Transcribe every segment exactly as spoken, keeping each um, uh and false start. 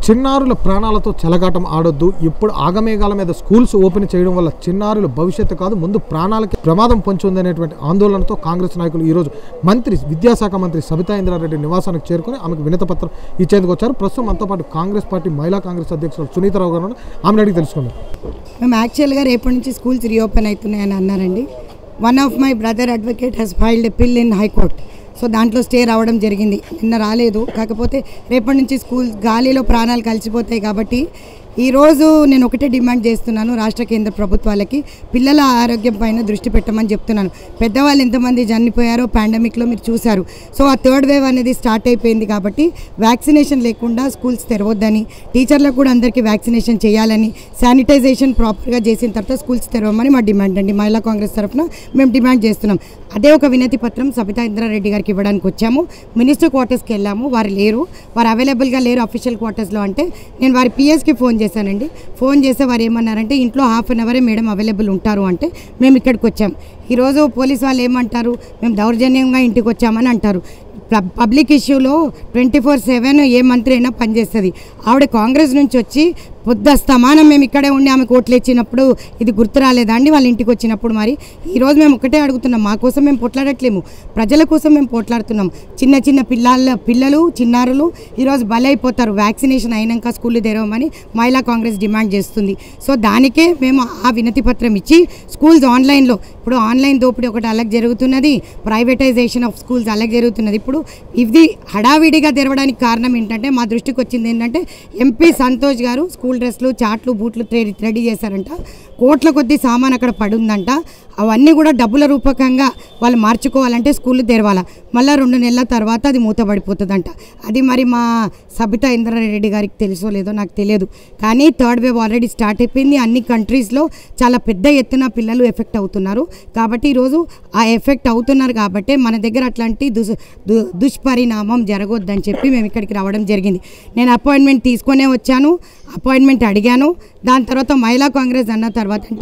చిన్నారుల ప్రాణాలతో చెలగాటం ఆడొద్దు. ఇప్పుడు ఆగమేఘాల మీద స్కూల్స్ ఓపెన్ చేయడం వల్ల చిన్నారుల భవిష్యత్తు కాదు, ముందు ప్రాణాలకి ప్రమాదం పొంచి ఉందనేటువంటి ఆందోళనతో కాంగ్రెస్ నాయకులు ఈరోజు మంత్రి విద్యాశాఖ మంత్రి సబితా ఇంద్రారెడ్డి నివాసానికి చేరుకుని ఆమెకు వినతిపత్రం ఇచ్చేందుకు వచ్చారు. ప్రస్తుతం మనతో పాటు కాంగ్రెస్ పార్టీ మహిళా కాంగ్రెస్ అధ్యక్షులు సునీతారావు గారు ఆమెను అడిగి తెలుసుకున్నారు. మేము యాక్చువల్గా రేపటి నుంచి స్కూల్స్ రీఓపెన్ అవుతున్నాయని అన్నారండి. One of my brother advocate he's filed a PIL in high court. So దాంట్లో స్టే రావడం జరిగింది. నిన్న రాలేదు, కాకపోతే రేపటి నుంచి స్కూల్ గాలిలో ప్రాణాలు కలిసిపోతాయి కాబట్టి ఈరోజు నేను ఒకటే డిమాండ్ చేస్తున్నాను రాష్ట్ర కేంద్ర ప్రభుత్వాలకి, పిల్లల ఆరోగ్యం పైన దృష్టి పెట్టమని చెప్తున్నాను. పెద్దవాళ్ళు ఎంతమంది చనిపోయారో పాండమిక్లో మీరు చూశారు. సో ఆ థర్డ్ వేవ్ అనేది స్టార్ట్ అయిపోయింది కాబట్టి వ్యాక్సినేషన్ లేకుండా స్కూల్స్ తెరవద్దని, టీచర్లకు కూడా అందరికీ వ్యాక్సినేషన్ చేయాలని, శానిటైజేషన్ ప్రాపర్గా చేసిన తర్వాత స్కూల్స్ తెరవమని మా డిమాండ్ అండి. మహిళా కాంగ్రెస్ తరఫున మేము డిమాండ్ చేస్తున్నాం. అదే ఒక వినతి పత్రం సబితా ఇంద్రారెడ్డి గారికి ఇవ్వడానికి వచ్చాము. మినిస్టర్ క్వార్టర్స్కి వెళ్ళాము, వారు లేరు, వారు అవైలబుల్గా లేరు అఫీషియల్ క్వార్టర్స్లో. అంటే నేను వారి పిఎస్కి ఫోన్ చేశానండి. ఫోన్ చేస్తే వారు ఏమన్నారంటే ఇంట్లో హాఫ్ అన్ అవరే మేడం అవైలబుల్ ఉంటారు అంటే మేము ఇక్కడికి వచ్చాం. ఈరోజు పోలీస్ వాళ్ళు ఏమంటారు, మేము దౌర్జన్యంగా ఇంటికి వచ్చామని అంటారు. పబ్లిక్ ఇష్యూలో ట్వంటీ ఫోర్ సెవెన్ ఏ మంత్రి అయినా పనిచేస్తుంది. ఆవిడ కాంగ్రెస్ నుంచి వచ్చి పొద్దుస్తమానం మేము ఇక్కడే ఉండి ఆమె కోట్లు ఇచ్చినప్పుడు ఇది గుర్తు రాలేదా అండి వాళ్ళ ఇంటికి వచ్చినప్పుడు? మరి ఈరోజు మేము ఒకటే అడుగుతున్నాం, మా కోసం మేము పోట్లాడట్లేము, ప్రజల కోసం మేము పోట్లాడుతున్నాం. చిన్న చిన్న పిల్లల పిల్లలు చిన్నారులు ఈరోజు బలైపోతారు. వ్యాక్సినేషన్ అయినాక స్కూళ్ళు తెరవమని మహిళా కాంగ్రెస్ డిమాండ్ చేస్తుంది. సో దానికే మేము ఆ వినతి పత్రం ఇచ్చి స్కూల్స్ ఆన్లైన్లో, ఇప్పుడు ఆన్లైన్ దోపిడీ ఒకటి అలాగే జరుగుతున్నది, ప్రైవేటైజేషన్ ఆఫ్ స్కూల్స్ అలాగే జరుగుతున్నది. ఇప్పుడు ఇది హడావిడిగా తెరవడానికి కారణం ఏంటంటే మా దృష్టికి వచ్చింది ఏంటంటే ఎంపీ సంతోష్ గారు స్కూల్ డ్రెస్లు చాట్లు బూట్లు రెడీ చేశారంట. కోట్ల కొద్ది సామాన్ అక్కడ పడుందంట. అవన్నీ కూడా డబ్బుల రూపకంగా వాళ్ళు మార్చుకోవాలంటే స్కూళ్ళు తెరవాలా, మళ్ళీ రెండు నెలల తర్వాత అది మూతపడిపోతుందంట. అది మరి మా సబితా ఇంద్రారెడ్డి గారికి తెలుసో లేదో నాకు తెలియదు, కానీ థర్డ్ వేవ్ ఆల్రెడీ స్టార్ట్ అయిపోయింది. అన్ని కంట్రీస్లో చాలా పెద్ద ఎత్తున పిల్లలు ఎఫెక్ట్ అవుతున్నారు. కాబట్టి ఈరోజు ఆ ఎఫెక్ట్ అవుతున్నారు కాబట్టి మన దగ్గర అట్లాంటి దుస్ దుష్పరిణామం జరగొద్దని చెప్పి మేము ఇక్కడికి రావడం జరిగింది. నేను అపాయింట్మెంట్ తీసుకునే వచ్చాను, అపాయింట్మెంట్ అడిగాను. దాని తర్వాత మహిళా కాంగ్రెస్ అన్న తర్వాత అంటే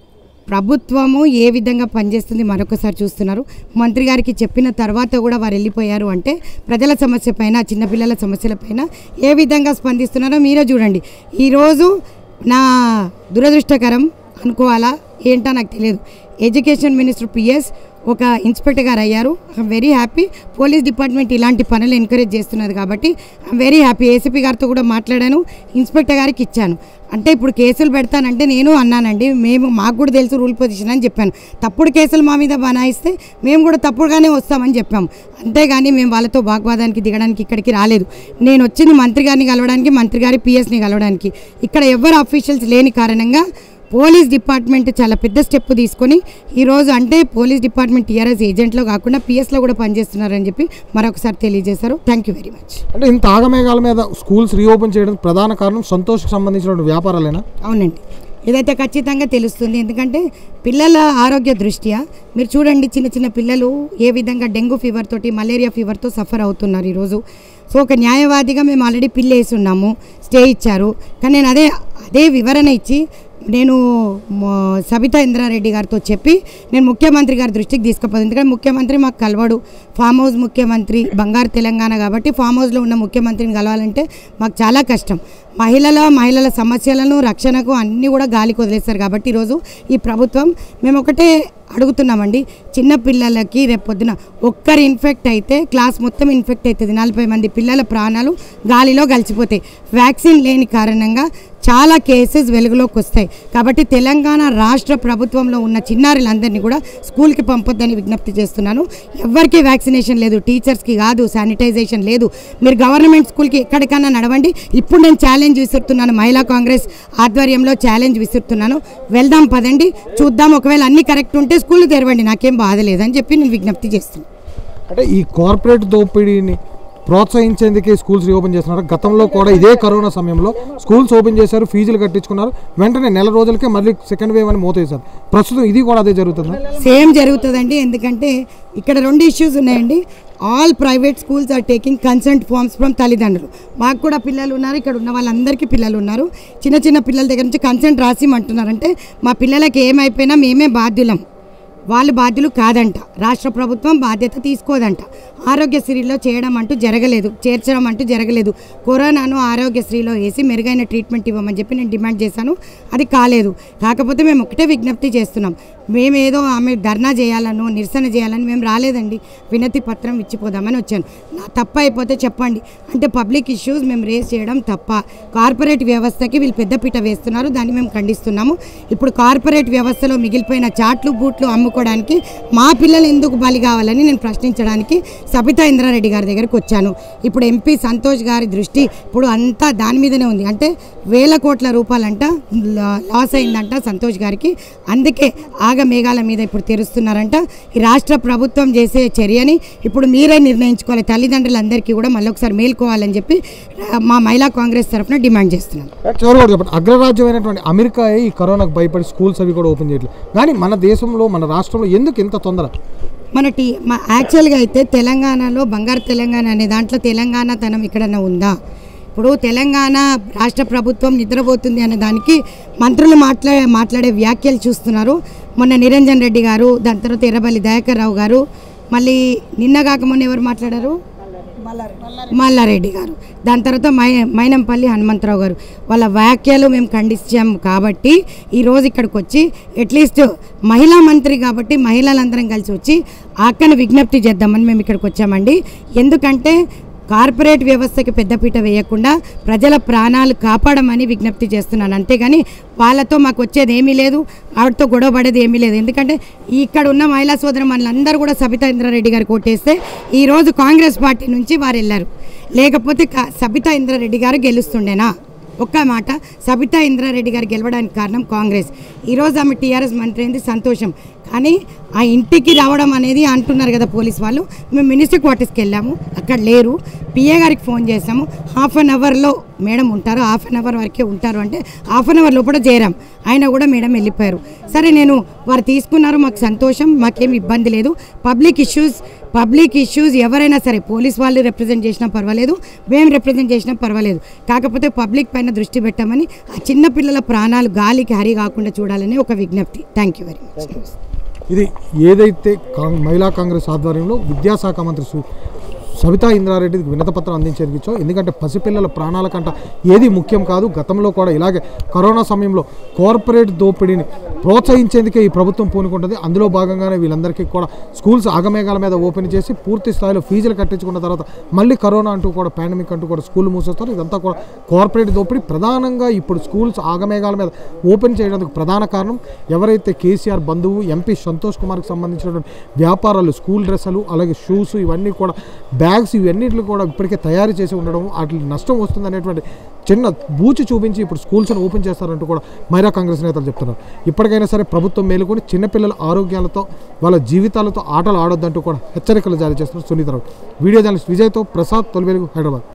ప్రభుత్వము ఏ విధంగా పనిచేస్తుంది మరొకసారి చూస్తున్నారు. మంత్రి గారికి చెప్పిన తర్వాత కూడా వారు వెళ్ళిపోయారు అంటే ప్రజల సమస్య పైన, చిన్నపిల్లల సమస్యల పైన ఏ విధంగా స్పందిస్తున్నారో మీరే చూడండి. ఈరోజు నా దురదృష్టకరం అనుకోవాలా ఏంటో నాకు తెలియదు, ఎడ్యుకేషన్ మినిస్టర్ పిఎస్ ఒక ఇన్స్పెక్టర్ గారు అయ్యారు. I'm very happy. Police department ఇలాంటి పనులు ఎంకరేజ్ చేస్తున్నది కాబట్టి ఐఎమ్ వెరీ హ్యాపీ. ఏసీపీ గారితో కూడా మాట్లాడాను, ఇన్స్పెక్టర్ గారికి ఇచ్చాను. అంటే ఇప్పుడు కేసులు పెడతానంటే నేను అన్నానండి, మేము మాకు కూడా తెలుసు రూల్ పొజిషన్ అని చెప్పాను. తప్పుడు కేసులు మా మీద బనాయిస్తే మేము కూడా తప్పుడుగానే వస్తామని చెప్పాము. అంతేగాని మేము వాళ్ళతో వాగ్వాదానికి దిగడానికి ఇక్కడికి రాలేదు. నేను వచ్చింది మంత్రి గారిని కలవడానికి, మంత్రి గారి పిఎస్ని కలవడానికి. ఇక్కడ ఎవరు అఫీషియల్స్ లేని కారణంగా పోలీస్ డిపార్ట్మెంట్ చాలా పెద్ద స్టెప్ తీసుకొని ఈరోజు అంటే పోలీస్ డిపార్ట్మెంట్ టీఆర్ఎస్ ఏజెంట్లో కాకుండా పిఎస్లో కూడా పనిచేస్తున్నారని చెప్పి మరొకసారి తెలియజేశారు. Thank you very much. అంటే ఇంత ఆగమేఘాల మీద స్కూల్స్ రీఓపెన్ చేయడం ప్రధాన కారణం సంతోష్కి సంబంధించిన వ్యాపారాలేనా? అవునండి, ఇదైతే ఖచ్చితంగా తెలుస్తుంది. ఎందుకంటే పిల్లల ఆరోగ్య దృష్ట్యా మీరు చూడండి, చిన్న చిన్న పిల్లలు ఏ విధంగా డెంగ్యూ ఫీవర్ తోటి, మలేరియా ఫీవర్తో సఫర్ అవుతున్నారు ఈరోజు. సో ఒక న్యాయవాదిగా మేము ఆల్రెడీ పిల్ వేసి ఉన్నాము, స్టే ఇచ్చారు. కానీ నేను అదే అదే వివరణ ఇచ్చి నేను సబితా ఇంద్రారెడ్డి గారితో చెప్పి నేను ముఖ్యమంత్రి గారి దృష్టికి తీసుకుపోతాను. ఎందుకంటే ముఖ్యమంత్రి మాకు కలవడు, ఫామ్ హౌస్ ముఖ్యమంత్రి, బంగారు తెలంగాణ కాబట్టి ఫామ్ హౌస్లో ఉన్న ముఖ్యమంత్రిని కలవాలంటే మాకు చాలా కష్టం. మహిళల మహిళల సమస్యలను రక్షణకు అన్నీ కూడా గాలికి వదిలేస్తారు. కాబట్టి ఈరోజు ఈ ప్రభుత్వం మేము ఒకటే అడుగుతున్నామండి, చిన్న పిల్లలకి రేపు పొద్దున ఒక్కరు ఇన్ఫెక్ట్ అయితే క్లాస్ మొత్తం ఇన్ఫెక్ట్ అవుతుంది. నలభై మంది పిల్లల ప్రాణాలు గాలిలో కలిసిపోతాయి. వ్యాక్సిన్ లేని కారణంగా చాలా కేసెస్ వెలుగులోకి వస్తాయి. కాబట్టి తెలంగాణ రాష్ట్ర ప్రభుత్వంలో ఉన్న చిన్నారులందరినీ కూడా స్కూల్కి పంపొద్దని విజ్ఞప్తి చేస్తున్నాను. ఎవరికీ వ్యాక్సినేషన్ లేదు, టీచర్స్కి కాదు, శానిటైజేషన్ లేదు. మీరు గవర్నమెంట్ స్కూల్కి ఎక్కడికైనా నడవండి. ఇప్పుడు నేను ఛాలెంజ్ విసురుతున్నాను, మహిళా కాంగ్రెస్ ఆధ్వర్యంలో ఛాలెంజ్ విసురుతున్నాను. వెళ్దాం పదండి, చూద్దాం, ఒకవేళ అన్నీ కరెక్ట్ ఉంటే స్కూల్ తెరవండి, నాకేం బాధ లేదని చెప్పి నేను విజ్ఞప్తి చేస్తున్నాను. అంటే ఈ కార్పొరేట్ దోపిడీని ప్రోత్సహించేందుకే స్కూల్స్ రీఓపెన్ చేస్తున్నారు. గతంలో కూడా ఇదే కరోనా సమయంలో స్కూల్స్ ఓపెన్ చేశారు, ఫీజులు కట్టించుకున్నారు, వెంటనే నెల రోజులకే మళ్ళీ సెకండ్ వేవ్ అని మోతేశారు. ప్రస్తుతం ఇది కూడా అదే జరుగుతుంది, సేమ్ జరుగుతుందండి. ఎందుకంటే ఇక్కడ రెండు ఇష్యూస్ ఉన్నాయండి. All private schools are taking consent forms from తల్లిదండ్రులు. మాకు కూడా పిల్లలు ఉన్నారు, ఇక్కడ ఉన్న వాళ్ళందరికీ పిల్లలు ఉన్నారు. చిన్న చిన్న పిల్లల దగ్గర నుంచి కన్సెంట్ రాసిమంటున్నారంటే మా పిల్లలకి ఏమైపోయినా మేమే బాధ్యులం, వాళ్ళు బాధ్యులు కాదంట, రాష్ట్ర ప్రభుత్వం బాధ్యత తీసుకోదంట. ఆరోగ్యశ్రీలో చేయడం అంటూ జరగలేదు, చేర్చడం అంటూ జరగలేదు. కరోనాను ఆరోగ్యశ్రీలో వేసి మెరుగైన ట్రీట్మెంట్ ఇవ్వమని చెప్పి నేను డిమాండ్ చేశాను, అది కాలేదు. కాకపోతే మేము ఒకటే విజ్ఞప్తి చేస్తున్నాం, మేమేదో ఆమె ధర్నా చేయాలను నిరసన చేయాలని మేము రాలేదండి, వినతి పత్రం ఇచ్చిపోదామని వచ్చాను. నా తప్ప అయిపోతే చెప్పండి, అంటే పబ్లిక్ ఇష్యూస్ మేము రేస్ చేయడం తప్ప. కార్పొరేట్ వ్యవస్థకి వీళ్ళు పెద్దపీట వేస్తున్నారు, దాన్ని మేము ఖండిస్తున్నాము. ఇప్పుడు కార్పొరేట్ వ్యవస్థలో మిగిలిపోయిన చాట్లు బూట్లు అమ్ముకోవడానికి మా పిల్లలు ఎందుకు బలి కావాలని నేను ప్రశ్నించడానికి సబితా ఇంద్రారెడ్డి గారి దగ్గరికి వచ్చాను. ఇప్పుడు ఎంపీ సంతోష్ గారి దృష్టి ఇప్పుడు అంతా దాని మీదనే ఉంది, అంటే వేల కోట్ల రూపాయలంట లాస్ అయిందంట సంతోష్ గారికి, అందుకే ఆగ మేఘాల మీద ఇప్పుడు తెరుస్తున్నారంట. ఈ రాష్ట్ర ప్రభుత్వం చేసే చర్యని ఇప్పుడు మీరే నిర్ణయించుకోవాలి, తల్లిదండ్రులందరికీ కూడా మళ్ళీ ఒకసారి మేల్కోవాలని చెప్పి మా మహిళా కాంగ్రెస్ తరఫున డిమాండ్ చేస్తున్నాను. చెప్పండి, అగ్రరాజ్యమైనటువంటి అమెరికా ఈ కరోనాకు భయపడి స్కూల్స్ అవి కూడా ఓపెన్ చేయట్లేదు, కానీ మన దేశంలో మన రాష్ట్రంలో ఎందుకు ఇంత తొందర? మన టీ మా యాక్చువల్గా అయితే తెలంగాణలో బంగారు తెలంగాణ అనే దాంట్లో తెలంగాణ తనం ఎక్కడన్నా ఉందా? ఇప్పుడు తెలంగాణ రాష్ట్ర ప్రభుత్వం నిద్రపోతుంది అనే దానికి మంత్రులు మాట్లాడే మాట్లాడే వ్యాఖ్యలు చూస్తున్నారు. మొన్న నిరంజన్ రెడ్డి గారు, దాని తర్వాత ఎర్రబల్లి దయాకర్ రావు గారు, మళ్ళీ నిన్న కాక మొన్న ఎవరు మాట్లాడారు, మల్లారెడ్డి గారు, దాని తర్వాత మై మైనంపల్లి హనుమంతరావు గారు, వాళ్ళ వ్యాఖ్యలు మేము ఖండించాము. కాబట్టి ఈరోజు ఇక్కడికి వచ్చి అట్లీస్ట్ మహిళా మంత్రి కాబట్టి మహిళలందరం కలిసి వచ్చి అక్కని విజ్ఞప్తి చేద్దామని మేము ఇక్కడికి వచ్చామండి. ఎందుకంటే కార్పొరేట్ వ్యవస్థకి పెద్దపీట వేయకుండా ప్రజల ప్రాణాలు కాపాడమని విజ్ఞప్తి చేస్తున్నాను, అంతేగాని వాళ్ళతో మాకు వచ్చేది ఏమీ లేదు, వాటితో గొడవ పడేది ఏమీ లేదు. ఎందుకంటే ఇక్కడ ఉన్న మహిళా సోదరు మనలందరూ కూడా సబితా ఇంద్రారెడ్డి గారు కోటేస్తే ఈరోజు కాంగ్రెస్ పార్టీ నుంచి వారు వెళ్ళారు, లేకపోతే సబితా ఇంద్రారెడ్డి గారు గెలుస్తుండేనా? ఒక్క మాట, సబితా ఇంద్రారెడ్డి గారు గెలవడానికి కారణం కాంగ్రెస్. ఈరోజు ఆమె టీఆర్ఎస్ మంత్రి అయింది సంతోషం, కానీ ఆ ఇంటికి రావడం అనేది అంటున్నారు కదా పోలీస్ వాళ్ళు. మేము మినిస్టర్ క్వార్టర్స్కి వెళ్ళాము, అక్కడ లేరు. పిఏ గారికి ఫోన్ చేసాము, హాఫ్ అన్ అవర్లో మేడం ఉంటారు, హాఫ్ అన్ అవర్ వరకే ఉంటారు అంటే హాఫ్ అన్ అవర్ లోపల చేరాం, ఆయన కూడా మేడం వెళ్ళిపోయారు. సరే, నేను వారు తీసుకున్నారు, మాకు సంతోషం, మాకేం ఇబ్బంది లేదు. పబ్లిక్ ఇష్యూస్ పబ్లిక్ ఇష్యూస్ ఎవరైనా సరే పోలీస్ వాళ్ళు రిప్రజెంట్ చేసినా పర్వాలేదు, మేము రిప్రజెంట్ చేసినా పర్వాలేదు, కాకపోతే పబ్లిక్ పైన దృష్టి పెట్టామని ఆ చిన్నపిల్లల ప్రాణాలు గాలికి హరి కాకుండా చూడాలని ఒక విజ్ఞప్తి. Thank you very much. ఇది ఏదైతే మహిళా కాంగ్రెస్ ఆధ్వర్యంలో విద్యాశాఖ మంత్రి సబితా ఇంద్రారెడ్డికి వినతపత్రం అందించేందుకు ఇచ్చో, ఎందుకంటే పసిపిల్లల ప్రాణాల కంట ఏది ముఖ్యం కాదు. గతంలో కూడా ఇలాగే కరోనా సమయంలో కార్పొరేట్ దోపిడీని ప్రోత్సహించేందుకే ఈ ప్రభుత్వం పూనుకుంటుంది. అందులో భాగంగానే వీళ్ళందరికీ కూడా స్కూల్స్ ఆగమేఘాల మీద ఓపెన్ చేసి పూర్తి స్థాయిలో ఫీజులు కట్టించుకున్న తర్వాత మళ్ళీ కరోనా అంటూ కూడా పాండమిక్ అంటూ కూడా స్కూల్ మూసేస్తారు. ఇదంతా కూడా కార్పొరేట్ దోపిడీ. ప్రధానంగా ఇప్పుడు స్కూల్స్ ఆగమేఘాల మీద ఓపెన్ చేయడానికి ప్రధాన కారణం ఎవరైతే కేసీఆర్ బంధువు ఎంపీ సంతోష్ కుమార్కి సంబంధించినటువంటి వ్యాపారాలు, స్కూల్ డ్రెస్సులు, అలాగే షూస్, ఇవన్నీ కూడా బ్యాగ్స్, ఇవన్నిటిని కూడా ఇప్పటికే తయారు చేసి ఉండడం, వాటి నష్టం వస్తుంది అనేటువంటి చిన్న బూచి చూపించి ఇప్పుడు స్కూల్స్ని ఓపెన్ చేస్తారంటూ కూడా మహిళా కాంగ్రెస్ నేతలు చెప్తున్నారు. ఇప్పటికైనా సరే ప్రభుత్వం మేలుకొని చిన్నపిల్లల ఆరోగ్యాలతో వాళ్ళ జీవితాలతో ఆటలు ఆడొద్దంటూ కూడా హెచ్చరికలు జారీ చేస్తున్నారు సునీతారావు. వీడియో జర్నలిస్ట్ విజయ్తో ప్రసాద్, తొలి వెలుగు, హైదరాబాద్.